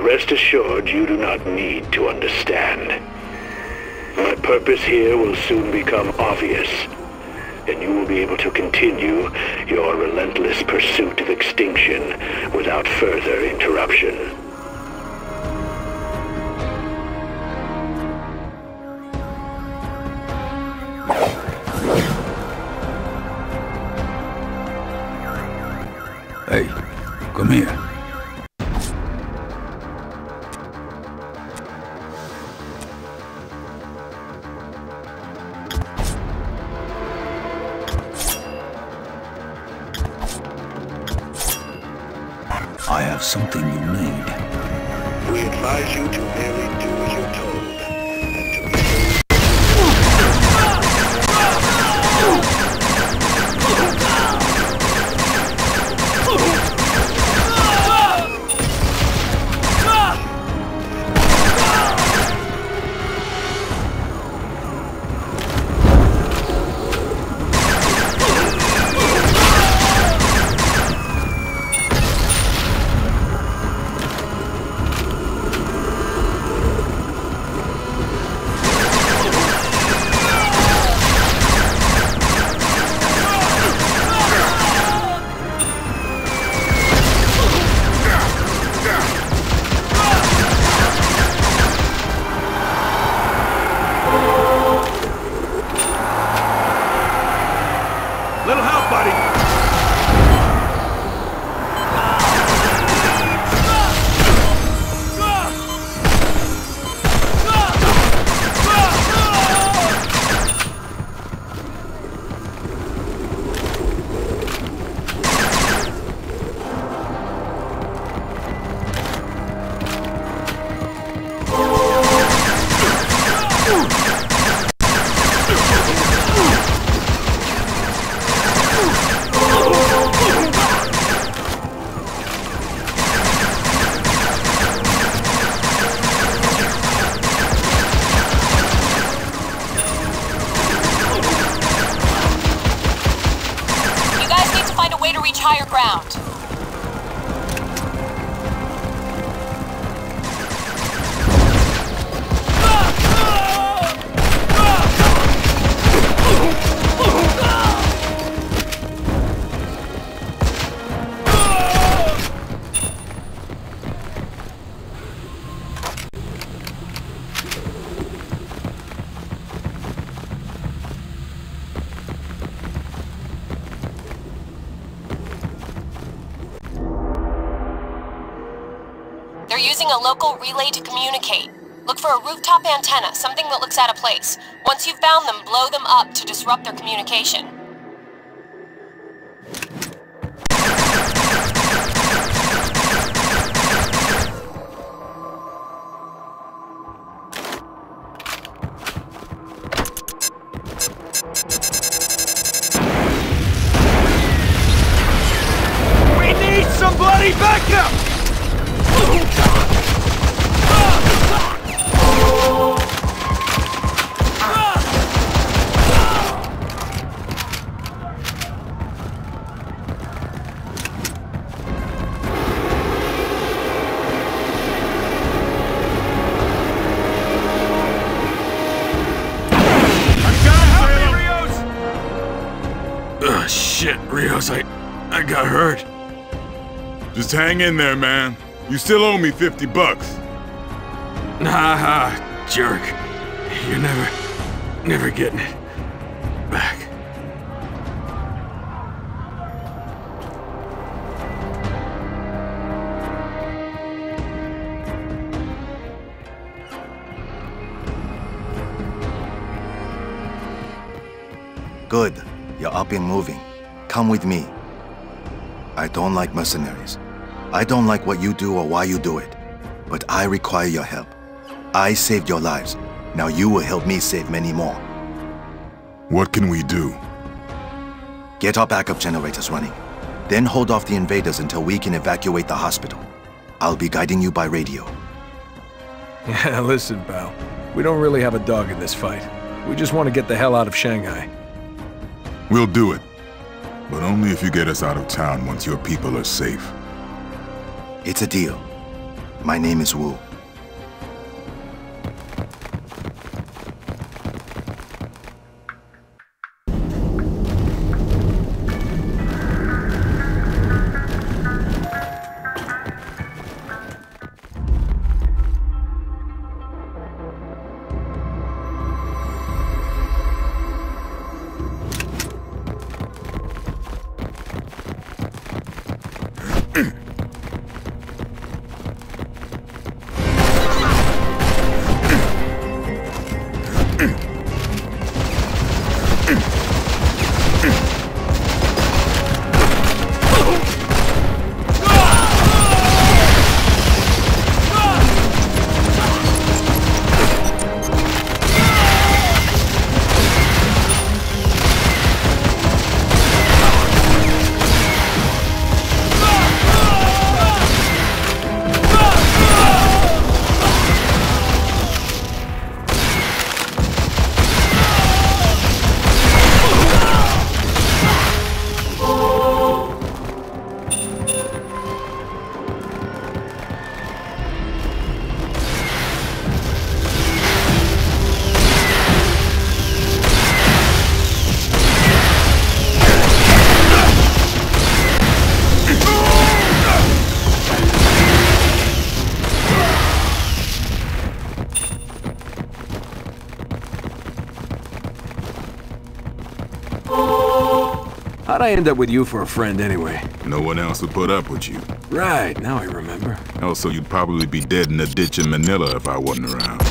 Rest assured, you do not need to understand. My purpose here will soon become obvious, and you will be able to continue your relentless pursuit of extinction without further interruption. Hey, come here. I have something you need. We advise you to merely do as you're told, and to be higher ground. They're using a local relay to communicate. Look for a rooftop antenna, something that looks out of place. Once you've found them, blow them up to disrupt their communication. We need somebody backup! Shit, Rios, I got hurt. Just hang in there, man. You still owe me 50 bucks. Nah, jerk. You're never getting it back. Good. You're up and moving. Come with me. I don't like mercenaries. I don't like what you do or why you do it. But I require your help. I saved your lives. Now you will help me save many more. What can we do? Get our backup generators running. Then hold off the invaders until we can evacuate the hospital. I'll be guiding you by radio. Yeah, listen, pal. We don't really have a dog in this fight. We just want to get the hell out of Shanghai. We'll do it. But only if you get us out of town once your people are safe. It's a deal. My name is Wu. How'd I end up with you for a friend anyway? No one else would put up with you. Right, now I remember. Also, you'd probably be dead in a ditch in Manila if I wasn't around.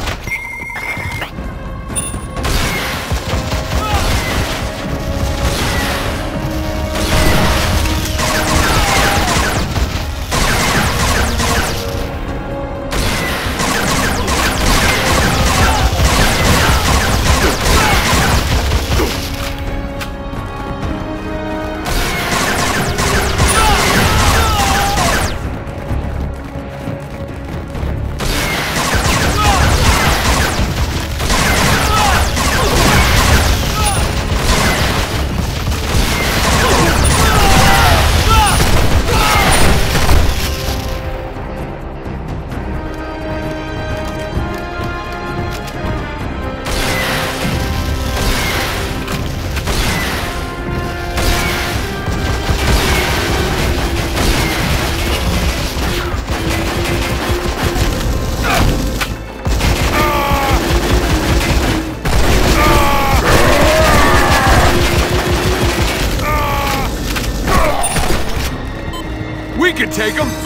We can take them!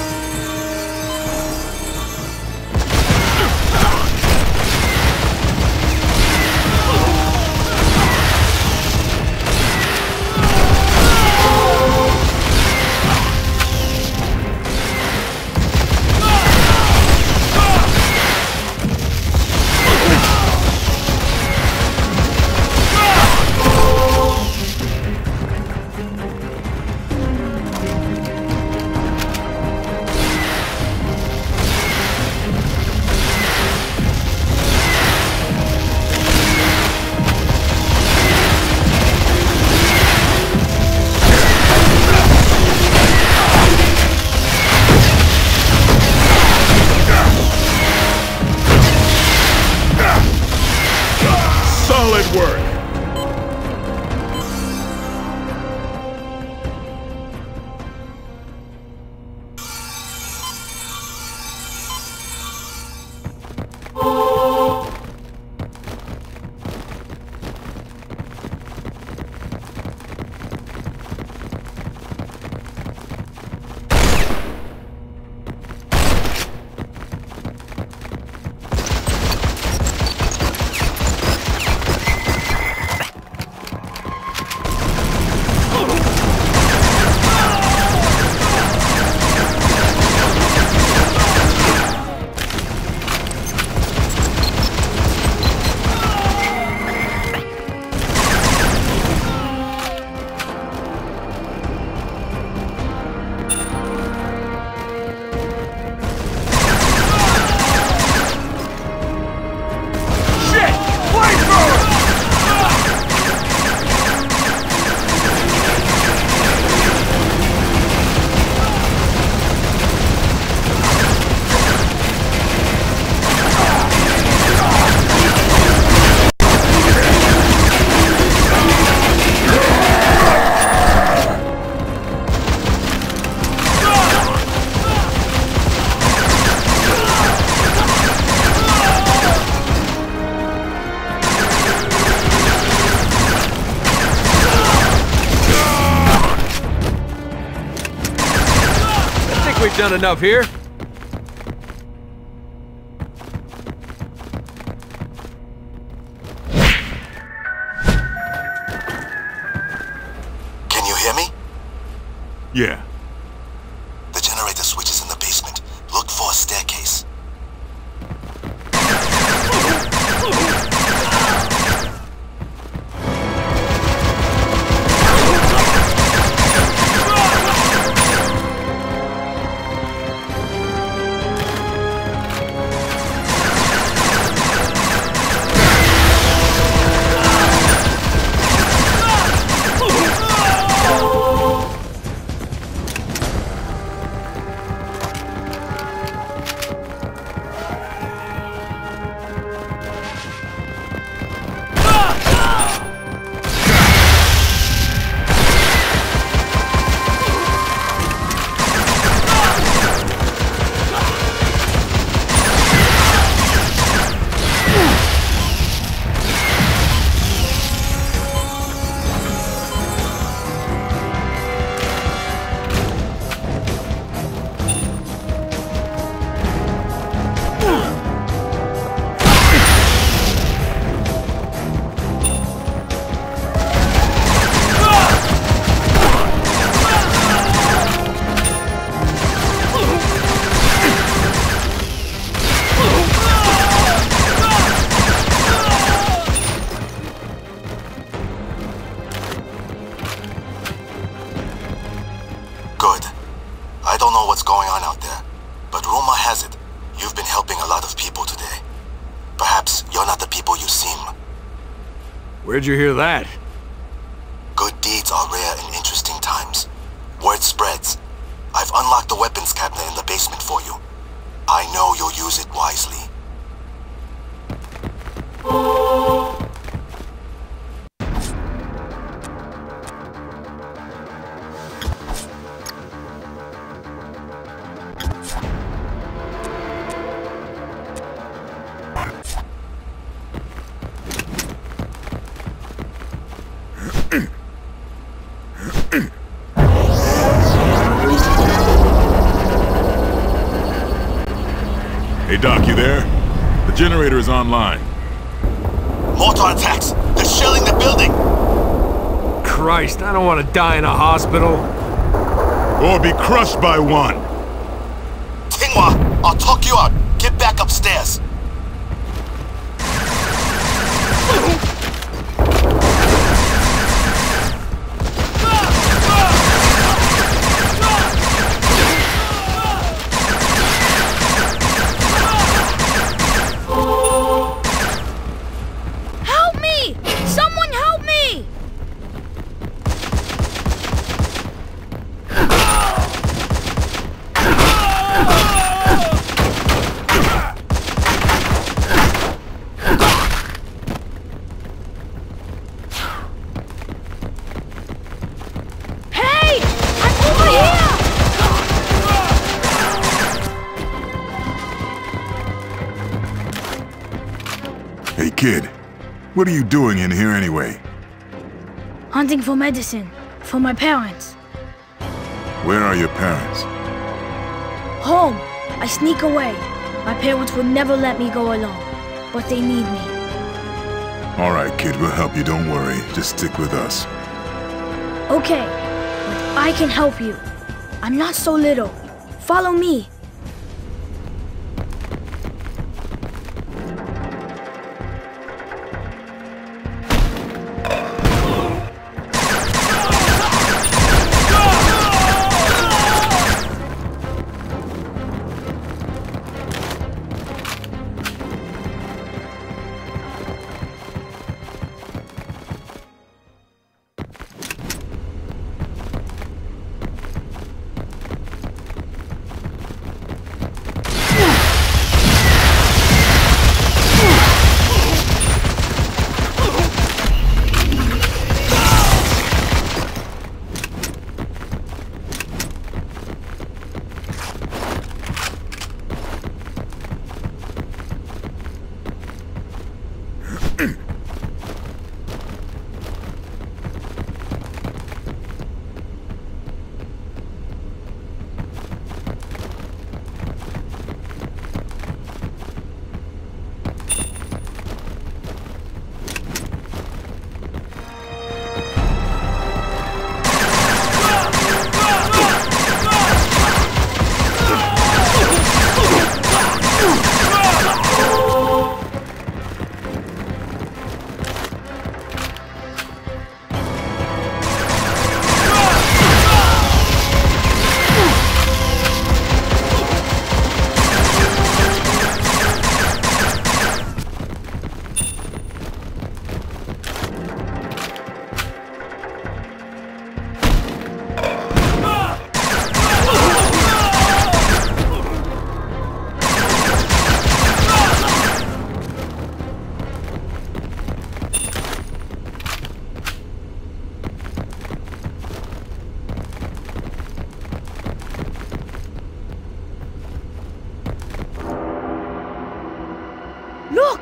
Solid work! We've done enough here. Can you hear me? Yeah. The generator switch is in the basement. Look for a staircase. Good. I don't know what's going on out there, but rumor has it, you've been helping a lot of people today. Perhaps you're not the people you seem. Where'd you hear that? Good deeds are rare in interesting times. Word spreads. I've unlocked the weapons cabinet in the basement for you. I know you'll use it wisely. Hey Doc, you there? The generator is online. Mortar attacks! They're shelling the building! Christ, I don't want to die in a hospital. Or be crushed by one! Tinghua, I'll talk you out. Get back upstairs. Help me! Someone help me! Hey! I'm over here! Hey kid, what are you doing in here anyway? Hunting for medicine. For my parents. Where are your parents? Home. I sneak away. My parents would never let me go alone. But they need me. Alright kid, we'll help you, don't worry. Just stick with us. Okay. But I can help you. I'm not so little. Follow me.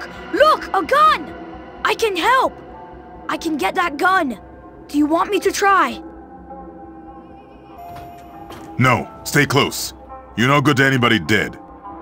Look! Look! A gun! I can help! I can get that gun. Do you want me to try? No, stay close. You're no good to anybody dead.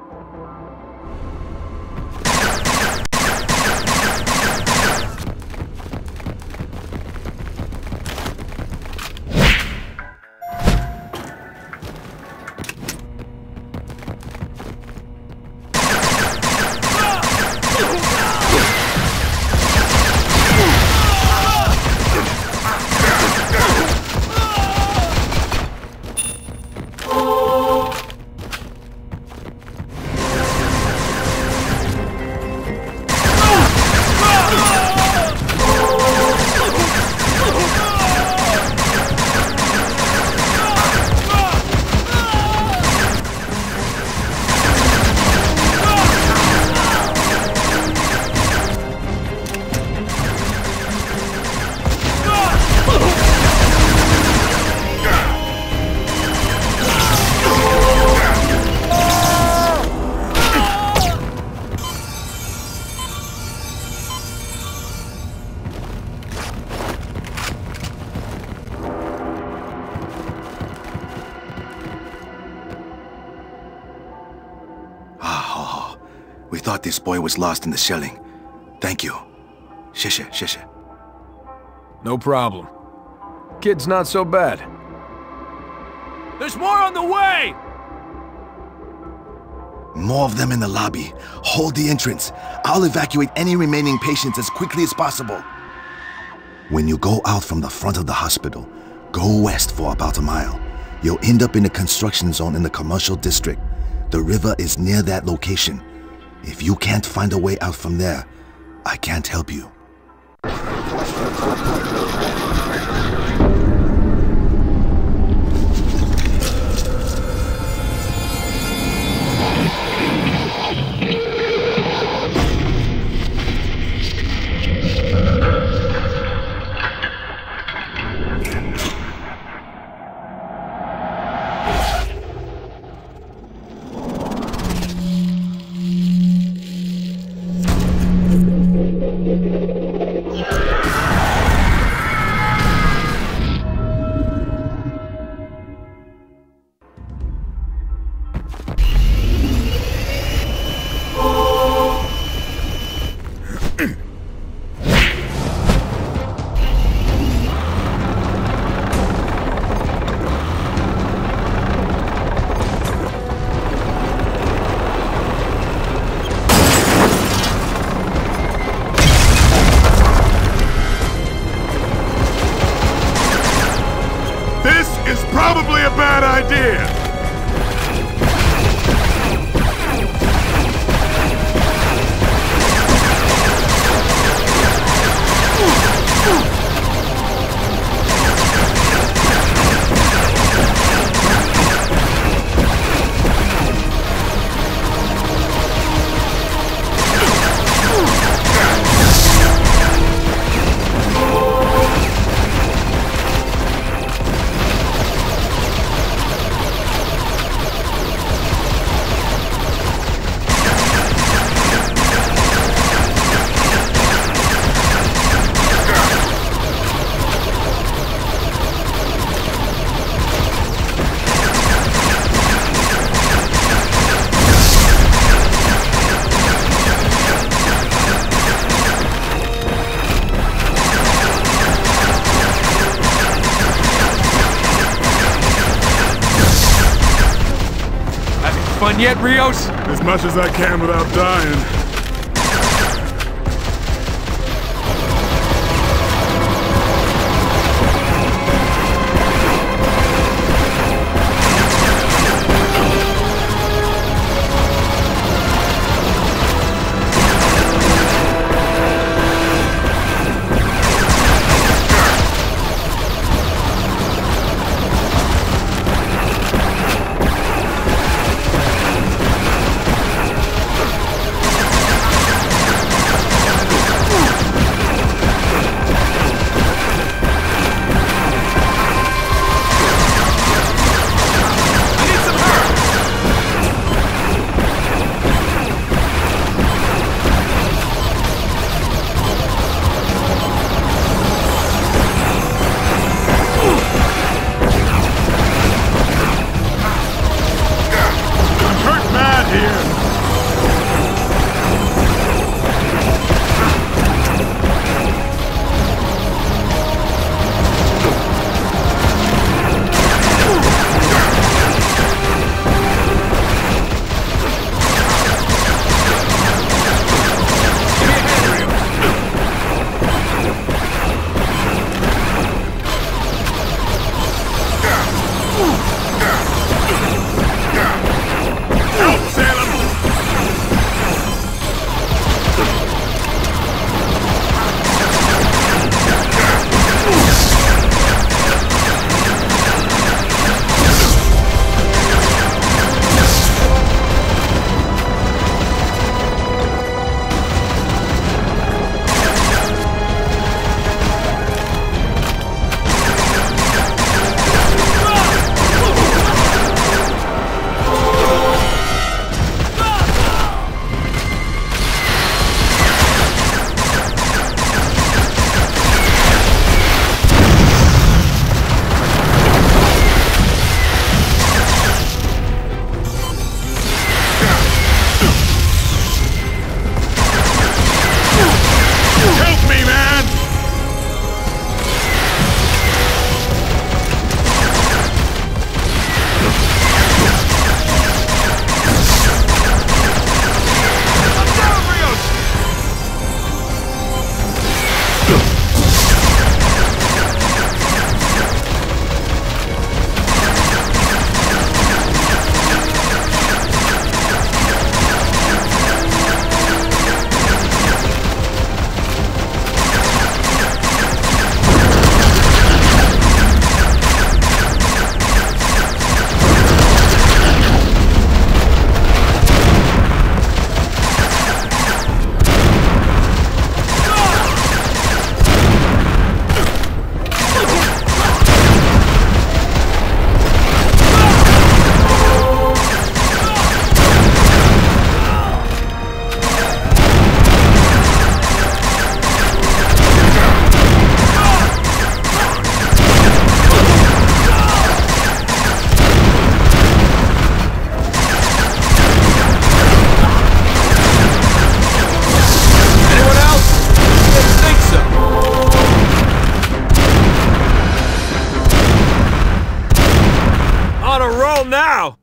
We thought this boy was lost in the shelling. Thank you. Shisha, shisha. No problem. Kid's not so bad. There's more on the way! More of them in the lobby. Hold the entrance. I'll evacuate any remaining patients as quickly as possible. When you go out from the front of the hospital, go west for about a mile. You'll end up in a construction zone in the commercial district. The river is near that location. If you can't find a way out from there, I can't help you. Probably a bad idea. Fun yet, Rios? As much as I can without dying. hell now?